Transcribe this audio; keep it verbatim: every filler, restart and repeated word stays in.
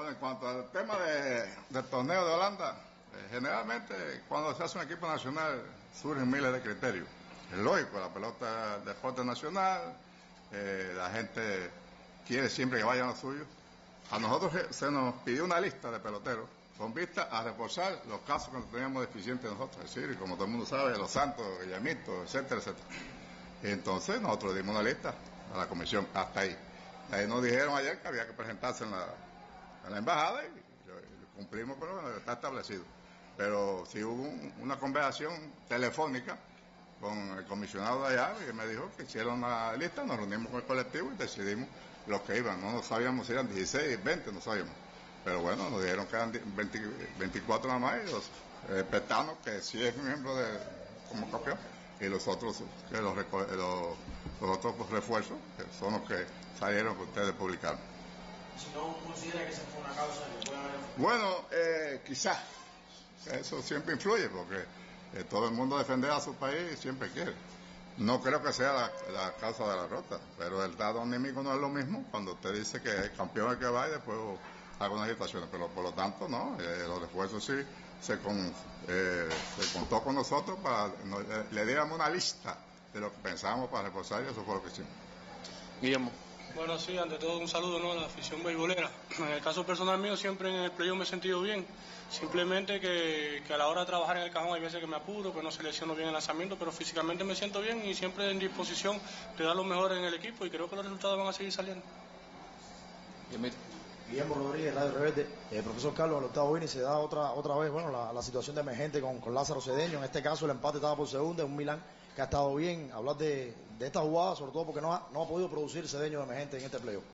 Bueno, en cuanto al tema de, del torneo de Holanda, eh, generalmente cuando se hace un equipo nacional surgen miles de criterios. Es lógico, la pelota es deporte nacional, eh, la gente quiere siempre que vayan los suyos. A nosotros se nos pidió una lista de peloteros con vista a reforzar los casos que teníamos deficientes nosotros, es decir, como todo el mundo sabe, Los Santos, Guillermito, etcétera, etcétera. Y entonces nosotros dimos una lista a la comisión, hasta ahí. Ahí nos dijeron ayer que había que presentarse en la, en la embajada y, y cumplimos, pero está establecido. Pero sí hubo un, una conversación telefónica con el comisionado de allá, que me dijo que hicieron la lista, nos reunimos con el colectivo y decidimos los que iban. No, no sabíamos si eran dieciséis, veinte, no sabíamos. Pero bueno, nos dijeron que eran veinte, veinticuatro nada más, y los eh, petanos, que sí es miembro de, como campeón, y los otros, que los, los, los otros pues, refuerzos, que son los que salieron que ustedes publicaron. Si no considera que esa fue una causa que puede haber... Bueno, eh, quizás, eso siempre influye, porque eh, todo el mundo defender a su país siempre quiere. No creo que sea la, la causa de la derrota, pero el dado anímico no es lo mismo cuando usted dice que el campeón es el que va y después haga unas situaciones, pero por lo tanto no, eh, los refuerzos sí se, con, eh, se contó con nosotros para no, eh, le diéramos una lista de lo que pensábamos para reforzar y eso fue lo que hicimos. Guillermo. Bueno, sí, ante todo un saludo, ¿no?, a la afición beisbolera. En el caso personal mío, siempre en el playoff me he sentido bien. Simplemente que, que a la hora de trabajar en el cajón hay veces que me apuro, que no selecciono bien el lanzamiento, pero físicamente me siento bien y siempre en disposición de dar lo mejor en el equipo y creo que los resultados van a seguir saliendo. Guillermo Rodríguez, Radio Rebelde. Eh, profesor Carlos, al octavo inning se da otra otra vez bueno la, la situación de emergente con, con Lázaro Cedeño. En este caso el empate estaba por segunda, un Milán que ha estado bien. Hablar de, de esta jugada, sobre todo porque no ha, no ha podido producir Cedeño de emergente en este playoff.